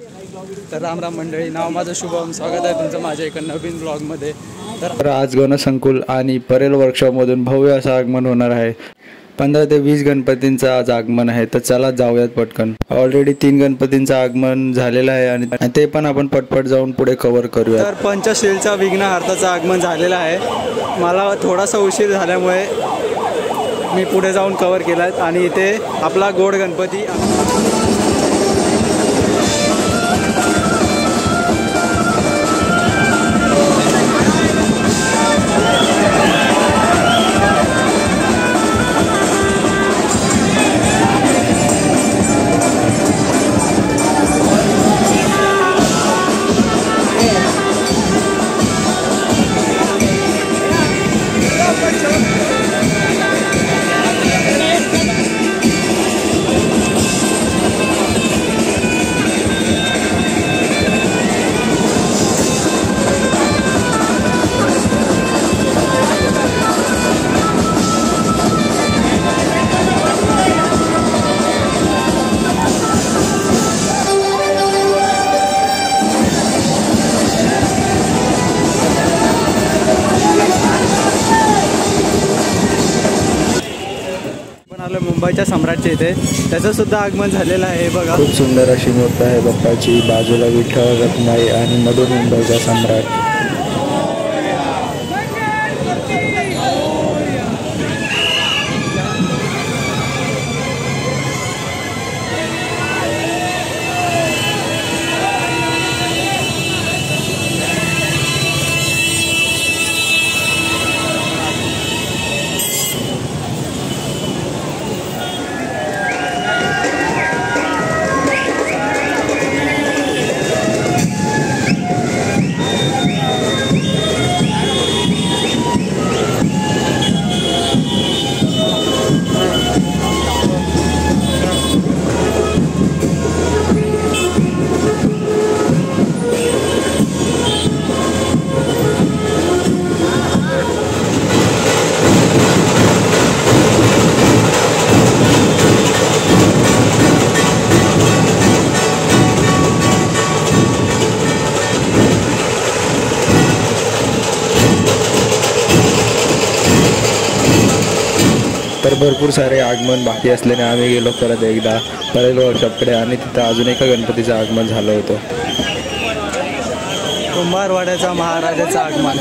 तर राम राम मंडळी, नाव माझं शुभम. स्वागत आहे तुमचं माझ्या एका नवीन ब्लॉगमध्ये. तर आज गणसंकुल आणि परेल वर्कशॉपमधून भव्य असं आगमन होणार आहे. 15 ते 20 गणपतींचं आज आगमन आहे. तर चला जाऊयात पटकन. ऑलरेडी 3 गणपतींचं आगमन झालेलं आहे आणि ते पण आपण पटपट जाऊन पुढे कव्हर करूया. तर पंचशीलचा विघ्नहर्ताचं आगमन झालेलं आहे. मला थोडासा उशीर झाल्यामुळे मी पुढे जाऊन कव्हर केला आणि इथे आपला गोड गणपती मुंबईच्या सम्राटच्या इथे त्याचं सुद्धा आगमन झालेलं आहे. बघा, खूप सुंदर अशी मूर्ती आहे बाप्पाची. बाजूला विठ्ठल रखुमाई आणि मधून मुंबईचा सम्राट. तर भरपूर सारे आगमन बाकी असल्याने आम्ही गेलो परत एकदा परेल वर्कशॉपकडे आणि तिथं अजून एका गणपतीचं आगमन झालं होतं. कुंभारवाड्याचा महाराजाचं आगमन.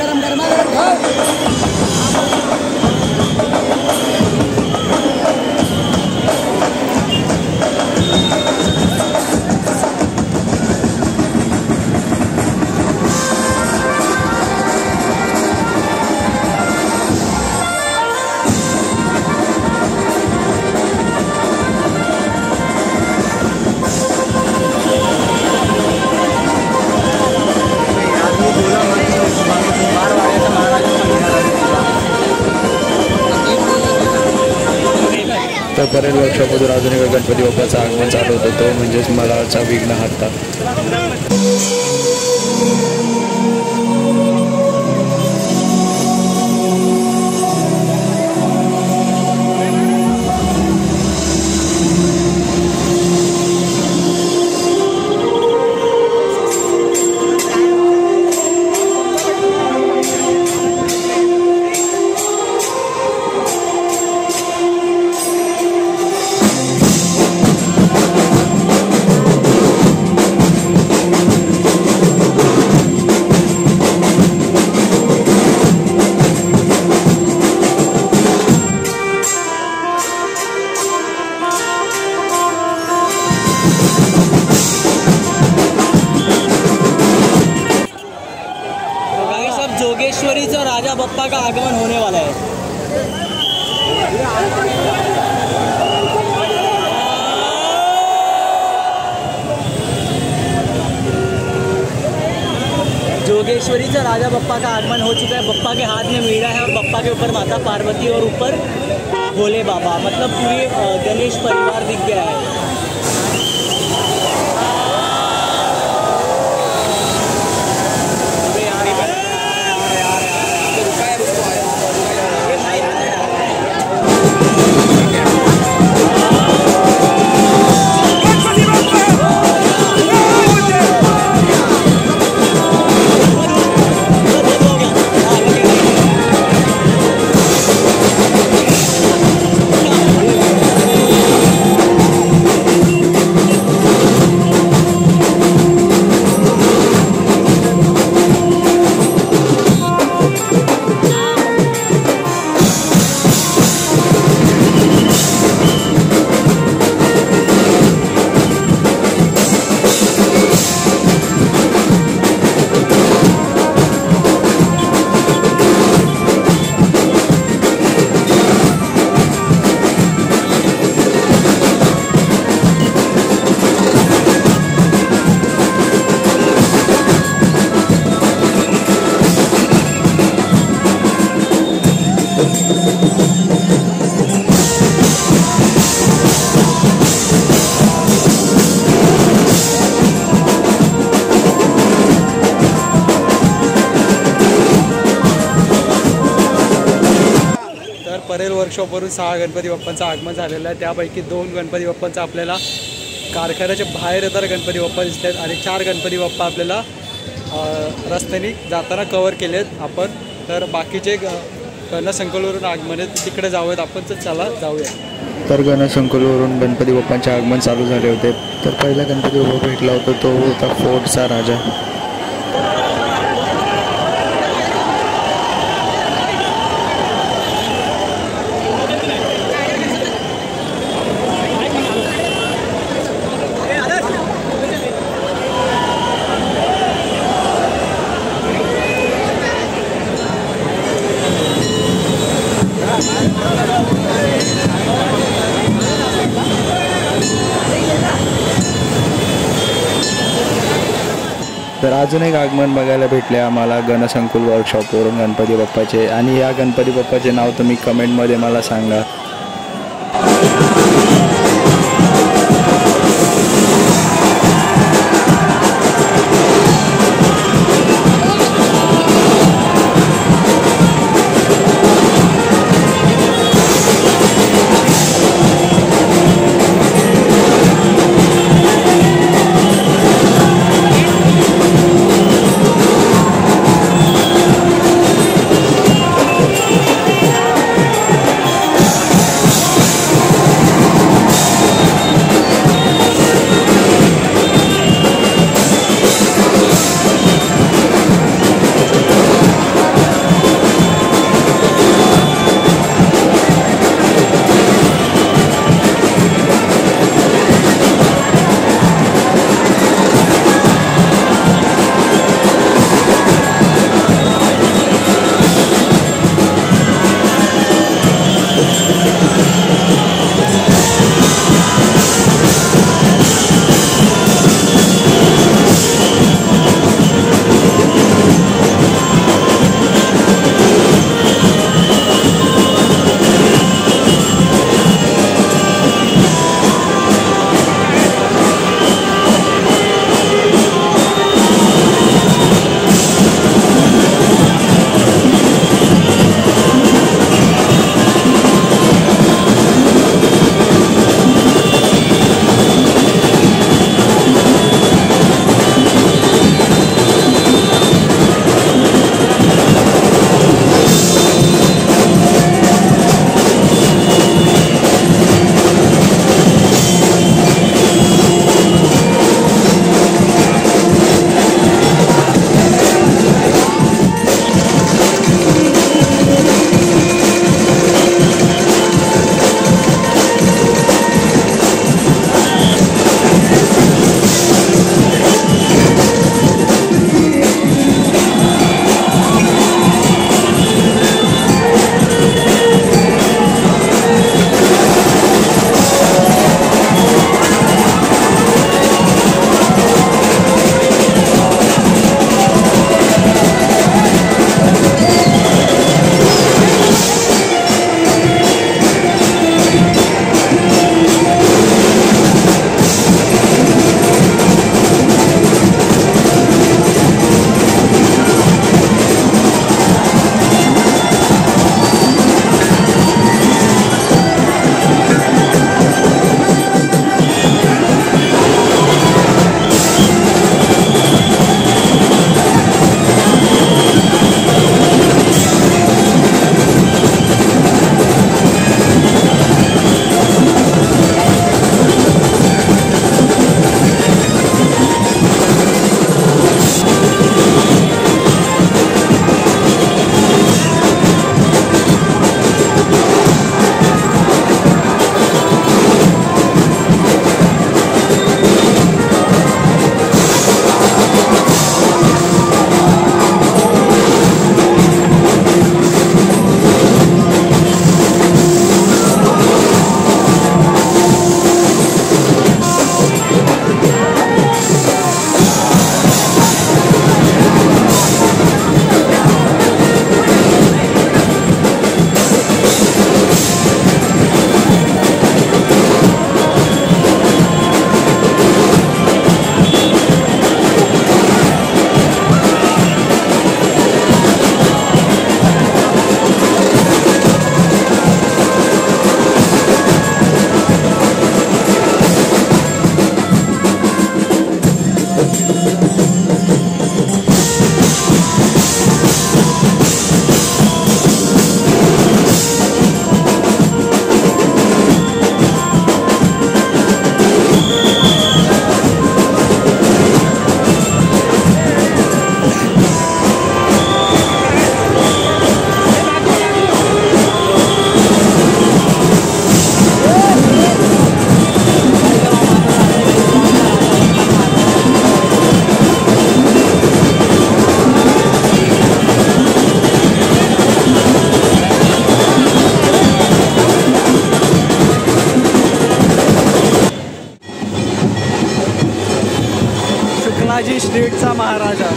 तर परेल वर्कशॉपमधून अजून एका गणपती बाप्पाचं आगमन चालू होतं, तो म्हणजेच मलाळचा विघ्नहर्ता. जोगेश्वरीचा राजा बप्पा का आगमन होने वाला है. जोगेश्वरीचा राजा बप्पा का आगमन हो चुका है. बप्पा के हाथ में मीरा है और बप्पा के ऊपर माता पार्वती और ऊपर भोले बाबा, मतलब पूरी गणेश परिवार दिख गया है. परेल वर्कशॉपवरून 6 गणपती बाप्पांचं आगमन झालेलं आहे. त्यापैकी 2 गणपती बाप्पांचं आपल्याला कारखान्याच्या बाहेर येताना गणपती बाप्पा दिसत आहेत आणि 4 गणपती बाप्पा आपल्याला रस्त्याने जाताना कवर केले आहेत आपण. तर बाकीचे गणसंकुलवरून आगमन आहेत तिकडे जाऊयात आपण. तर चला जाऊया. तर गणसंकुलवरून गणपती बाप्पांचे आगमन चालू झाले होते. तर पहिला गणपती बाप्पा भेटला होता तो होता फोर्टचा राजा. तर अजून एक आगमन बघायला भेटले आम्हाला गणसंकुल वर्कशॉपवरून गणपती बाप्पाचे. आणि या गणपती बाप्पाचे नाव तुम्ही कमेंटमध्ये मला सांगा. शहाजी स्ट्रीटचा महाराजा.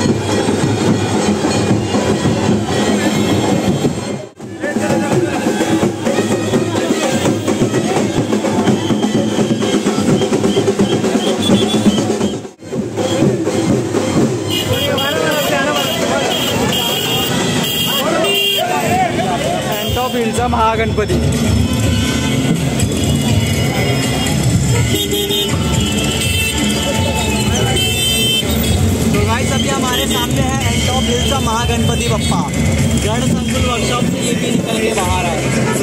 अँटॉप हिलचा महागणपती. तो गाइस अभी हमारे सामने है एंटॉप हिल का महागणपति बप्पा. गण संकुल वर्कशॉप से ये भी निकल के बाहर आए.